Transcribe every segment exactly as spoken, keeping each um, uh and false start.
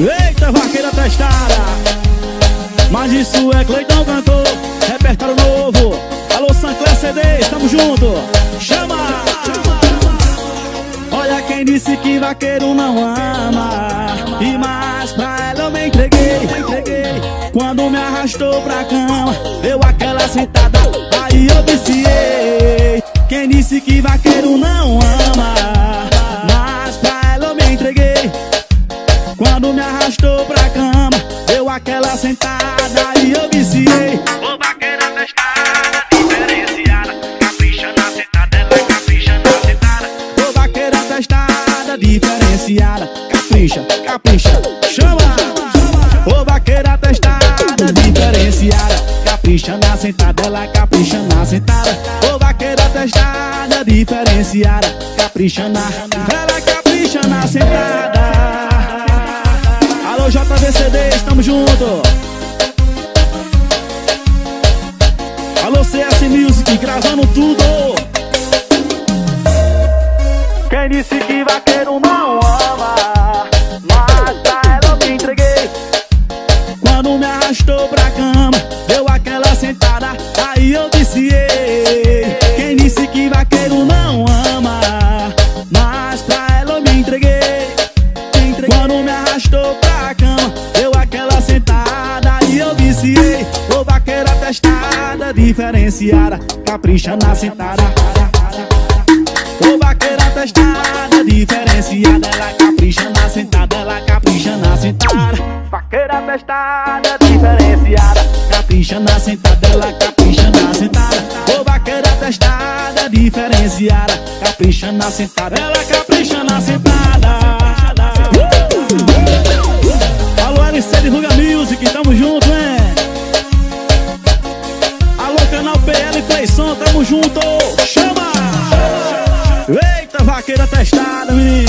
Eita, vaqueira testada. Mas isso é Cleitão cantor, repertório novo. Alô, Sancler C D, tamo junto. Chama! Olha quem disse que vaqueiro não ama. E mais pra ela eu me entreguei, me entreguei. Quando me arrastou pra cama, deu aquela sentada, aí eu viciei. Quem disse que vaqueiro não ama? Mas pra ela eu me entreguei. Quando me arrastou pra cama, deu aquela sentada, aí eu viciei. Ô vaqueira testada, diferenciada, capricha na sentada, ela capricha na sentada. Ô vaqueira testada, diferenciada, capricha, capricha, chama! Ô vaqueira testada, diferenciada, capricha na sentada, ela capricha na sentada. Ô vaqueira testada, diferenciada, capricha na, ela capricha na sentada. Alô, J V C D, estamos junto. Alô, C S Music, gravando tudo. Quem disse que vaqueiro não ama? Mas pra ela eu me entreguei. Quando me arrastou pra cama, deu aquela sentada, aí eu viciei. Quem disse que vaqueiro não ama? Mas pra ela eu me entreguei. Quando me arrastou pra cama, deu aquela sentada, aí eu viciei. Ô vaqueira testada, diferenciada, capricha na sentada. Ô vaqueira testada, diferenciada, ela capricha na sentada, ela capricha na sentada. Vaqueira testada, diferenciada, capricha na sentada, ela capricha na sentada. Ô vaqueira testada, diferenciada, capricha na sentada, ela capricha na sentada. Alô, L C Divulga Music, tamo junto, hein? Alô, canal P L Cleison, tamo junto. Chama! Eita, vaqueira testada, menino.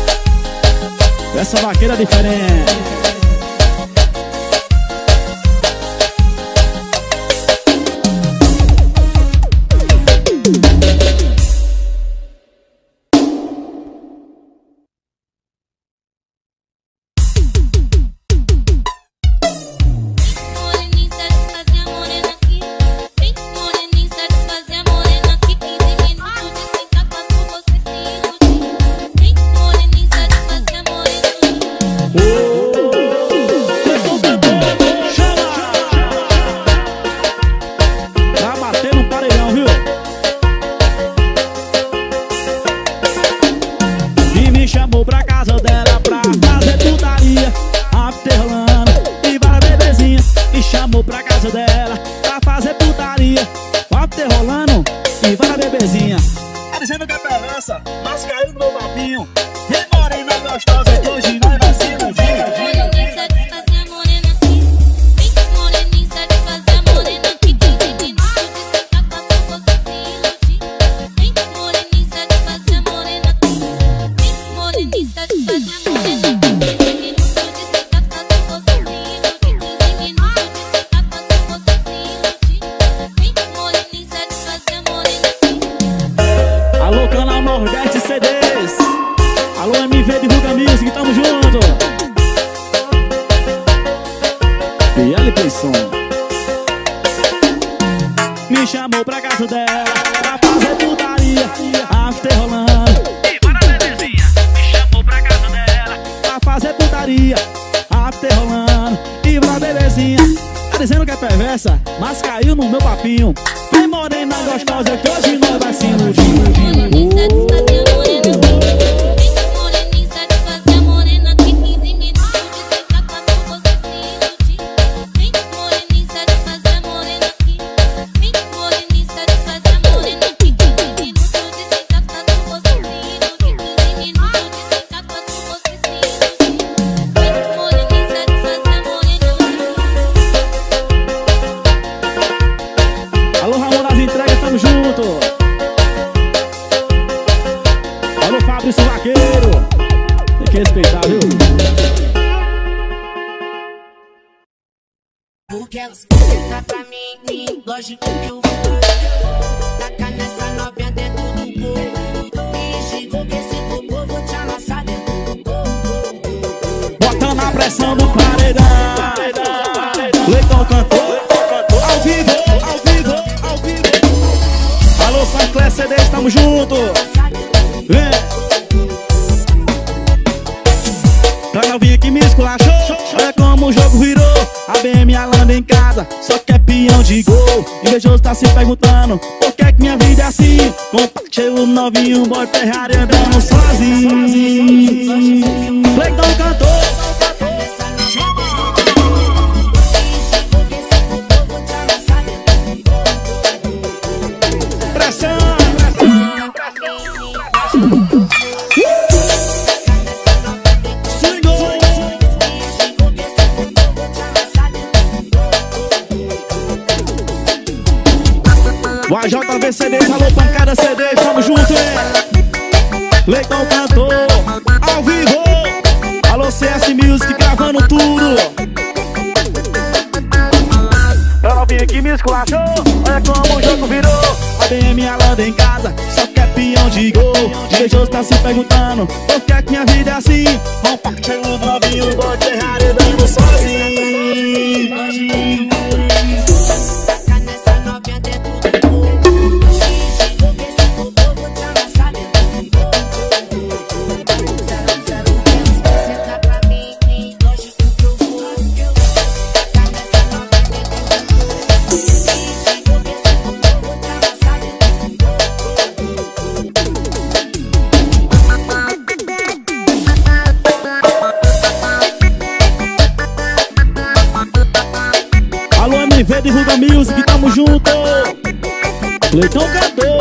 Essa vaqueira é diferente. Me chamou pra casa dela pra fazer putaria, after rolando. E bora bebezinha, me chamou pra casa dela pra fazer putaria, after rolando. E bora bebezinha, tá dizendo que é perversa, mas caiu no meu papinho. Vem morena gostosa que hoje nós vai se iludir. Porque elas perguntam pra mim, lógico que eu vou tacar nessa novinha dentro do corpo. Me chegou que esse cocô vou te amassar dentro do corpo. Bota na pressão. pressão do paredão. Leitão cantou, ao vivo, ao vivo, ao vivo. Alô, Sancler C D, tamo junto. Vem. Pra novinha que me esculachou, olha como o jogo virou. A B M alando em casa, só que é peão de gol. Invejoso tá se perguntando, por que é que minha vida é assim? Compartilho novinho, boy Ferrari andando sozinho. Leitão cantou. Pressão. O A J V C D, alô pancada C D, tamo junto, hein? Leitão cantou, ao vivo. Alô C S Music, gravando tudo. Eu não vim aqui me esculachou, olha como o jogo virou. A B M alando em casa, só que é peão de gol. Invejoso tá se perguntando, por que é que minha vida é assim? Compartilha o novinho, boy Ferrari dando sozinho. M V de Ruda Music, tamo junto. Leitão cantou.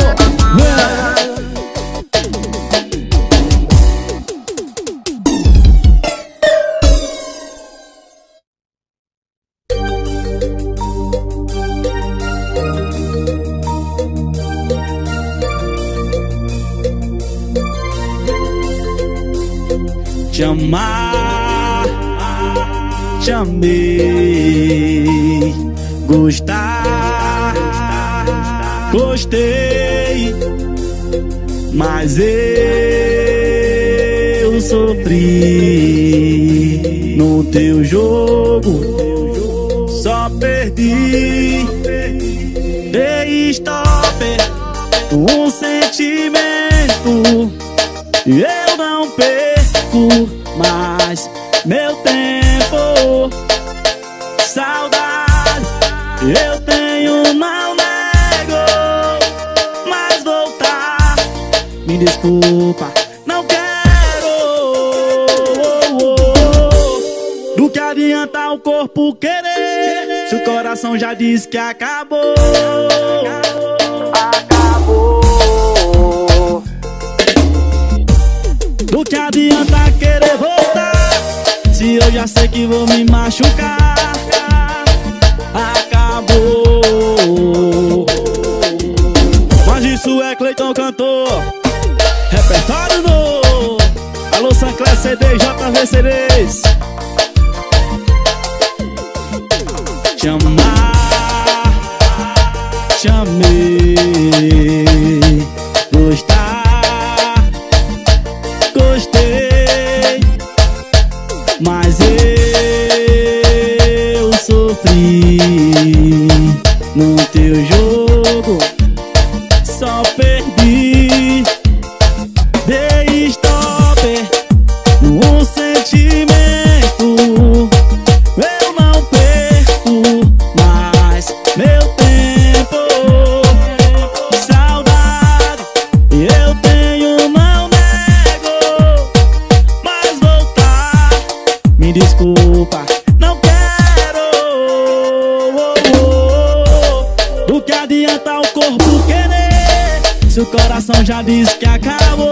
Te amar, te amei. Gostar, gostei, mas eu sofri no teu jogo, só perdi. Dei stop, um sentimento, eu não perco mais meu tempo. Saudade eu tenho, não nego, mas voltar, me desculpa, não quero. Do que adianta o corpo querer, se o coração já disse que acabou. Acabou. Do que adianta querer voltar, se eu já sei que vou me machucar. Acabou. Mas isso é Cleiton cantor, repertório novo. Alô Sancler C D, J V C Ds. Te amar, te amei. Gostar, gostei, mas eu sofri no teu jogo, só perdi. Dei stop no sentimento, eu não perco mais meu tempo. Saudade eu tenho, não nego, mas voltar, me desculpa, não quero. Do que adianta o corpo querer, se o coração já disse que acabou.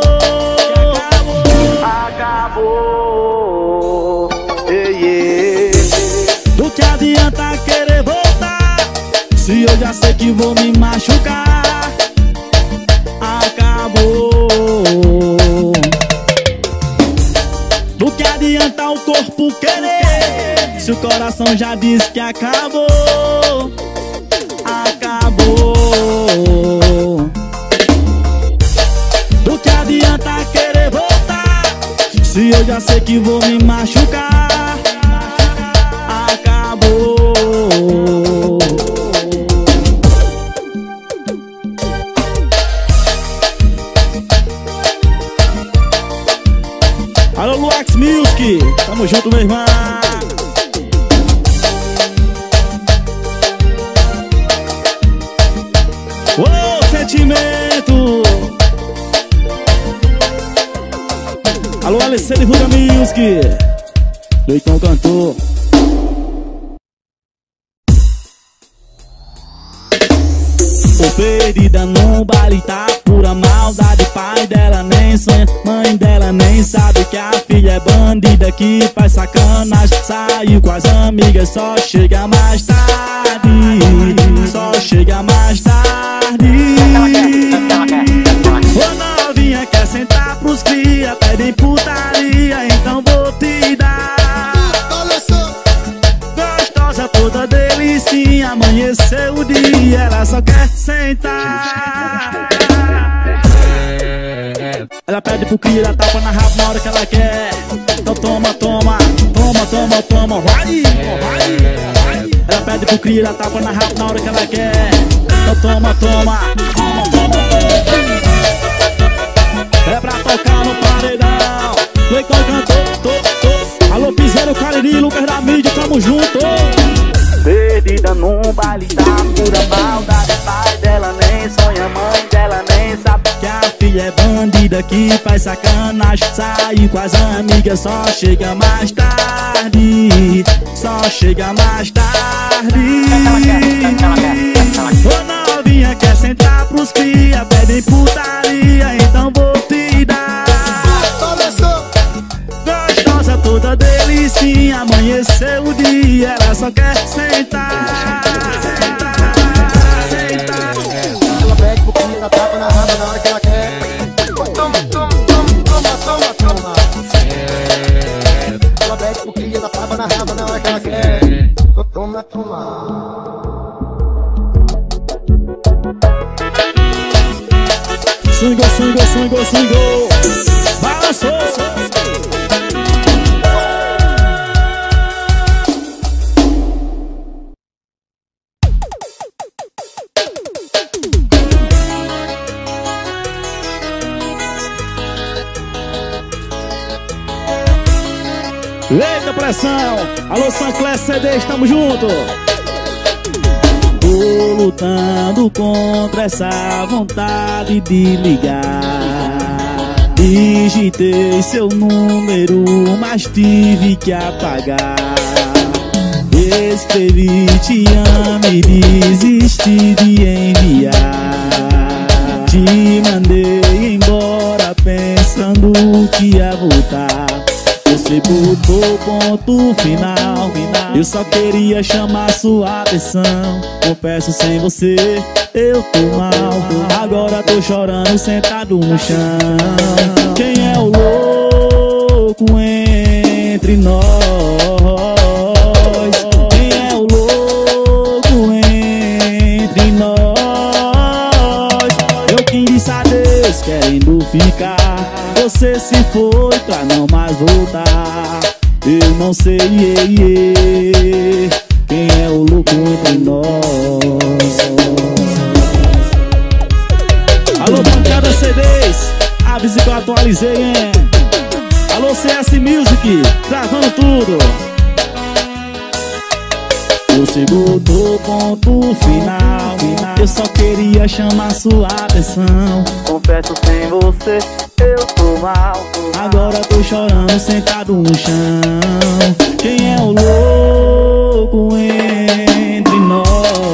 Acabou. Ei, ei. Do que adianta querer voltar, se eu já sei que vou me machucar. Acabou. Do que adianta o corpo querer, se o coração já disse que acabou. Acabou. Do que adianta querer voltar, se eu já sei que vou me machucar. Tamo junto, meu irmão. Ô, sentimento. Alô, L C Divulga Music. Leitão cantor. Tô perdida no baile, tá pura maldade. Pai dela nem sonha, mãe dela nem sabe que a filha é bandida, que faz sacanagem. Saiu com as amigas, só chega mais tarde. Só chega mais tarde. Ô novinha, quer sentar pros cria, pedem putaria, então vou te dar. Gostosa, toda delicinha, amanheceu o dia, ela só quer sentar. Ela pede pro cria, ela tapa na rabo na hora que ela quer. Então toma, toma, toma, toma, toma, vai, vai, vai. Ela pede pro cria, ela tapa na rabo na hora que ela quer. Então toma, toma, toma, toma. É pra tocar no paredão. Leitão cantou, tô, tô. Alô, Piseiro, Cariri, Lucas da mídia, tamo junto. Perdida num baile, tá pura maldade. Pai dela nem sonha, mãe dela nem sabe que a filha é bandida, que faz sacanagem. Sai com as amigas, só chega mais tarde. Só chega mais tarde. Ô novinha, quer sentar pros cria, pedem putaria, então vou te dar. Gostosa, toda delicinha, amanheceu o dia, ela só quer sentar. Sentar, sentar. Ela pede pro cria, ela tapa na raba na hora que ela quer. Toma, toma, toma, toma, toma, toma. Ela pede pro cria, ela tapa na raba na hora que ela quer. Toma, toma. Swingou, swingou, swingou, swingou. Balançou. Eita pressão. Alô, Sancler C D, estamos junto. Tô lutando contra essa vontade de ligar. Digitei seu número, mas tive que apagar. Escrevi te amo e desisti de enviar. Te mandei embora pensando que ia voltar. Você botou ponto final, final. Eu só queria chamar sua atenção. Confesso, sem você eu tô mal. Agora tô chorando sentado no chão. Quem é o louco entre nós? Quem é o louco entre nós? Eu quem disse adeus querendo ficar. Você se foi pra não mais voltar. Eu não sei yeah, yeah, quem é o louco entre nós. Alô, bancada C Ds, avise que eu atualizei, hein? Alô, C S Music, gravando tudo. Você botou ponto final, final. Eu só queria chamar sua atenção. Confesso, sem você eu tô mal. Agora tô chorando sentado no chão. Quem é o louco entre nós?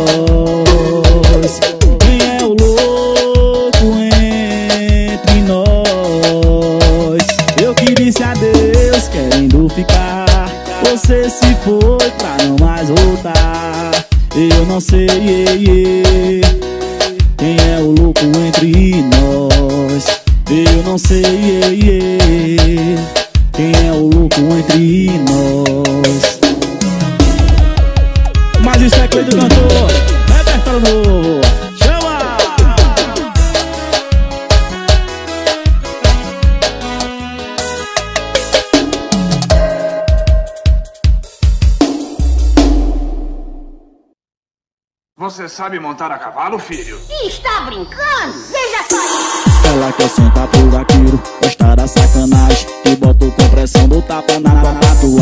Quem é o louco entre nós? Eu que disse adeus querendo ficar. Você se foi pra não mais voltar. Eu não sei yeah, yeah, quem é o louco entre nós. Eu não sei yeah, yeah, quem é o louco entre nós. Mas isso é coisa do cantor, repertório novo. Chama! Você sabe montar a cavalo, filho? Está brincando? Veja só isso! Ela quer sentar por aquilo, gosta da sacanagem, que bota com pressão do tapa na tatuagem.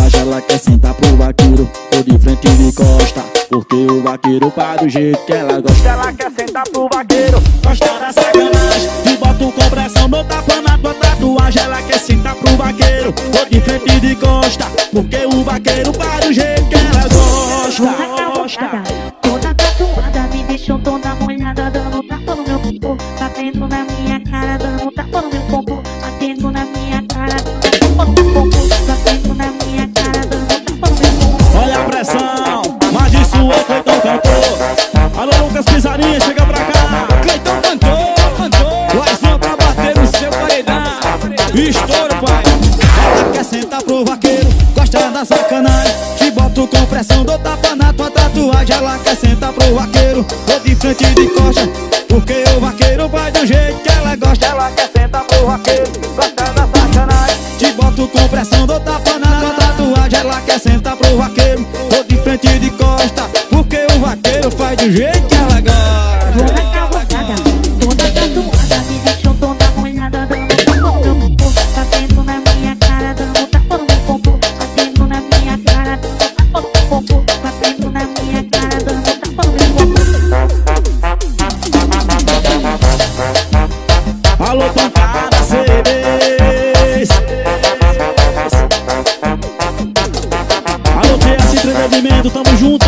vaqueiro faz do jeito que ela gosta. Ela quer sentar pro vaqueiro, gosta da sacanagem. E bota o compressão no tapa na tua tatuagem. Ela quer sentar pro vaqueiro, vou de frente e de costa, porque o vaqueiro faz do jeito que ela gosta. Toda, toda tatuada me deixou toda molhada, dando tapa no meu popô, batendo na minha cara, dando tapa no meu popô, batendo na minha cara, dando tapa no meu popô, batendo na minha cara, dando tapa no meu popô. Olha a pressão, mas isso é Cleiton cantor. Alô Lucas Pisarinha, chega pra cá. Cleiton cantor, cantor. Mais uma pra bater no seu paredão. Estouro, pai. Ela quer sentar pro vaqueiro, gosta da sacanagem. Te boto com pressão, dou tapa na tua tatuagem. Ela quer sentar pro vaqueiro, vou de frente e de costa, porque o vaqueiro vai do jeito que ela gosta. Ela quer sentar pro vaqueiro, gosta da sacanagem. Te boto com pressão, dou tapa na tua tatuagem. Ela quer sentar pro vaqueiro, vou de frente e de costa, porque o vaqueiro faz do jeito que ela gosta. Toda cavalgada, toda tatuada me deixou toda molhada, dando tapa no meu popô, batendo na minha cara, dando tapa no meu popô, batendo na minha cara, dando tapa no meu popô, batendo na minha cara, dando tapa no meu popô. Alô, pancada, C Ds. Alô, T S Entretenimento, tamo junto.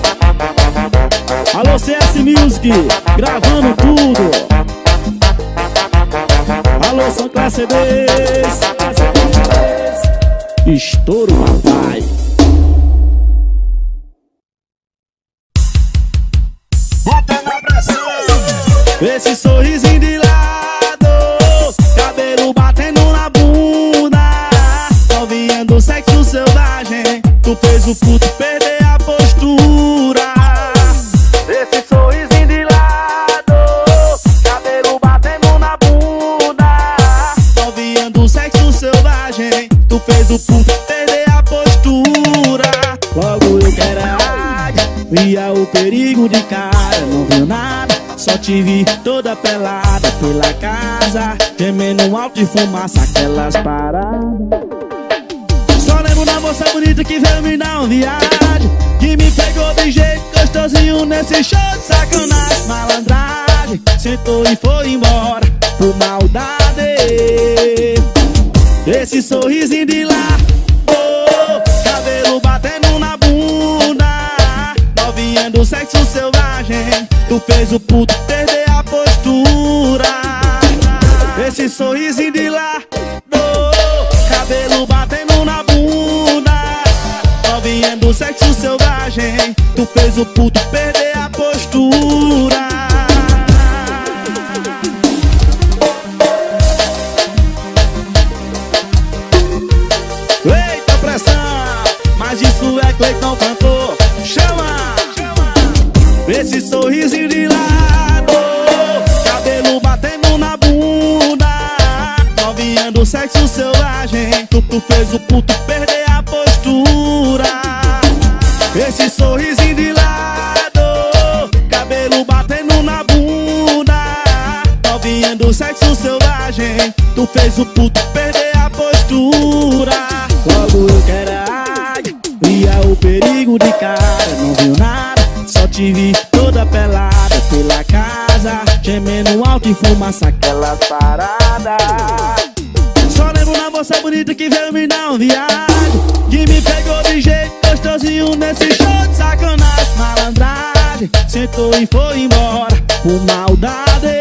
Alô, C S Music, gravando tudo. Alô, Sancler C Ds. Estouro, papai. Bota na pressão. Esse sorrisinho de lado, cabelo batendo na bunda, novinha do sexo selvagem, tu fez o puto perder a postura. Esse sorrisinho de lado, cabelo batendo na bunda, novinha do sexo selvagem, tu fez o puto perder a postura. Logo eu quero a águia, via o perigo de cara, não viu nada, só te vi toda pelada pela casa, gemendo alto de fumaça, aquelas paradas. Só lembro da moça bonita que veio me dar uma viagem, que me pegou de jeito gostosinho nesse show de sacanagem. Malandragem, sentou e foi embora por maldade. Esse sorrisinho de lá, oh, cabelo batendo na bunda, novinha do sexo selvagem, tu fez o puto perder a postura. Esse sorrisinho de lá, oh, cabelo batendo na bunda, novinha do sexo selvagem, tu fez o puto perder a postura. Eita pressão, mas isso é Cleiton cantor. Chama! Esse sorrisinho de lado, cabelo batendo na bunda, novinha do sexo selvagem, tu, tu fez o puto perder a postura. Esse sorrisinho de lado, cabelo batendo na bunda, novinha do sexo selvagem, tu fez o puto perder a postura. Logo eu quero a águia, via o perigo de cara, não viu nada, só te vi toda pelada pela casa, gemendo alto e fumaça, aquelas paradas. Só lembro na moça bonita que veio me dar uma viagem, que me pegou de jeito gostosinho nesse show de sacanagem. Malandragem, sentou e foi embora por maldade.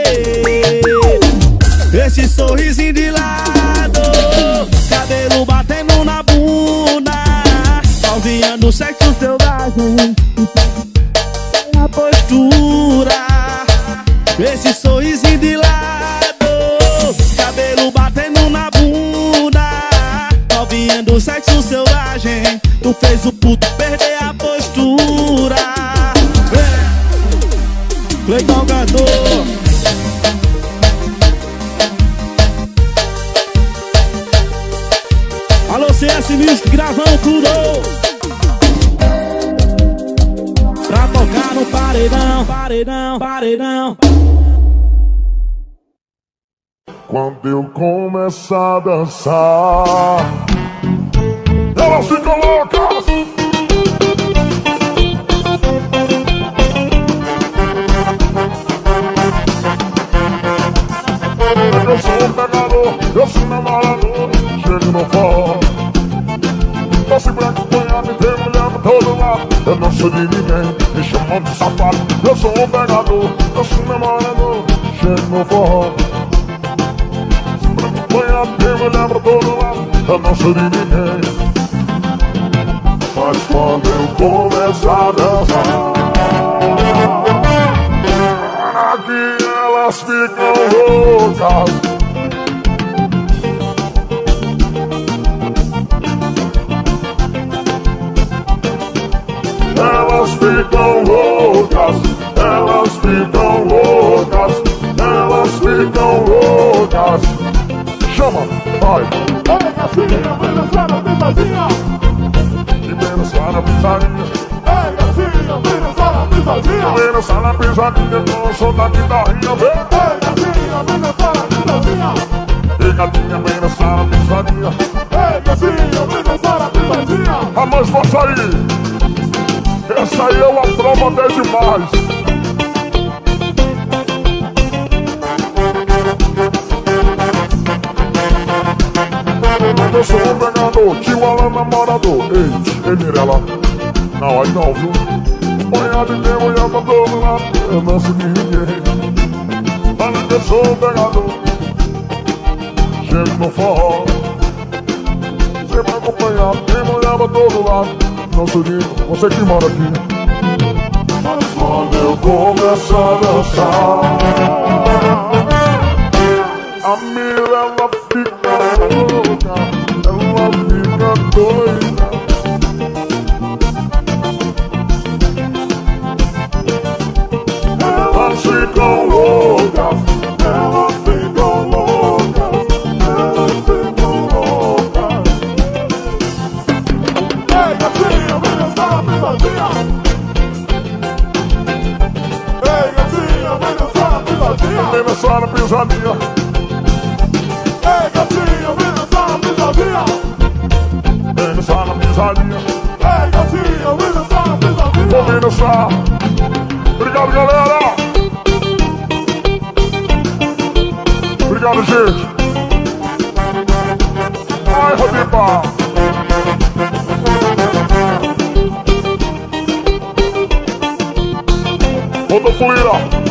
Esse sorrisinho de lado, cabelo batendo na bunda, novinha do sexo selvagem, a postura. Esse sorrisinho de lado, cabelo batendo na bunda, novinha do sexo selvagem, tu fez o puto perder a postura. Cleiton cantor. Alô C S Music, gravando tudo pra tocar no paredão, paredão, paredão. Quando eu começar a dançar, elas ficam loucas. nosso namorado chega no forró. Doce branco apanhado e tem mulher pra todo lado. Eu não sou de ninguém, me chamam de safado. Eu sou um pegador, nosso namorado chega no forró. Doce branco apanhado e tem mulher pra todo lado. Eu não sou de ninguém, mas quando eu começar a dançar, aqui elas ficam loucas. Elas ficam loucas, elas ficam loucas, elas ficam loucas. Chama, vai. Ei, gatinha, vem dançar na pisadinha. E vem dançar na pisadinha. Ei, gatinha, vem dançar na pisadinha. Vem dançar na pisadinha com o som da guitarrinha, vem. Ei, gatinha, vem dançar na pisadinha. E gatinha, vem dançar na pisadinha. Ei, gatinha, vem dançar na pisadinha. A mais força aí. Essa aí eu aprovo até demais. Eu sou um pegador, tio Alan namorador. Ei, ei Mirella, não, aí não, viu? Banhado de tempo, mulher pra todo lado. Eu não sou de ninguém, fala que eu sou um pegador. Chego no forró, sempre acompanhado, tem mulher pra todo lado. Não sou de você que mora aqui. Mas quando eu começar a dançar, a Mirella fica louca, ela fica doida. Elas ficam loucas, elas ficam loucas, elas ficam loucas. Ei, gatinha, vem dançar na pisadinha. Ei, gatinha, vem dançar na pisadinha. Vem dançar na pisadinha. Ei, gatinha, vem dançar na pisadinha. Vem dançar na pisadinha. Ei, gatinha, vem dançar na pisadinha. Vou vir dançar. Obrigado, galera. Obrigado, gente. Ai, Rodipa. Rodofuíra.